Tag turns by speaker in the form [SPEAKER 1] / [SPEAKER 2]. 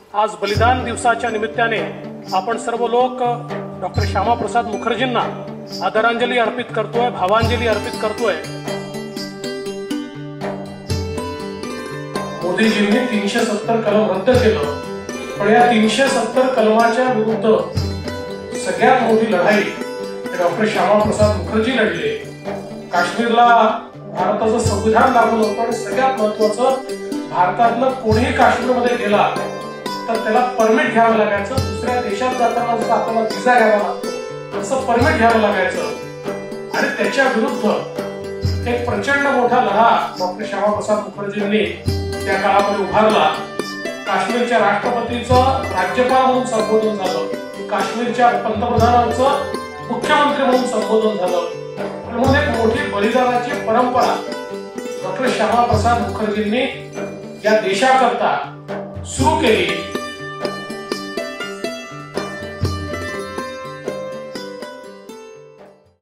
[SPEAKER 1] आज बलिदान दिवसाच्या निमित्ताने आपण सर्व लोक डॉक्टर श्यामाप्रसाद मुखर्जींना आदरांजली अर्पित करतोय, भावांजली अर्पित करतोय। मोदीजींनी 370 कलम रद्द केलं, पण या 370 कलमाच्या विरुद्ध सगळ्यात मोठी लढाई डॉक्टर श्यामाप्रसाद मुखर्जी लढले। काश्मीरला भारताचं संविधान लागू होतं आणि सगळ्यात महत्वाचं, भारतातनं कोणीही काश्मीरमध्ये गेला तर त्याला परमिट घ्यावं लागायचं। दुसऱ्या देशात जाताना जसं आपल्याला व्हिसा घ्यावा लागतो तसं परमिट घ्यावं लागायचं आणि त्याच्या विरुद्ध एक प्रचंड मोठा लढा डॉक्टर श्यामाप्रसाद मुखर्जींनी त्या काळामध्ये उभारला। काश्मीरच्या राष्ट्रपतीचं राज्यपाल म्हणून संबोधन झालं, काश्मीरच्या पंतप्रधानांचं मुख्यमंत्री म्हणून संबोधन झालं। म्हणून एक मोठी बलिदानाची परंपरा डॉक्टर श्यामाप्रसाद मुखर्जींनी या देशाकरता सुरू केली।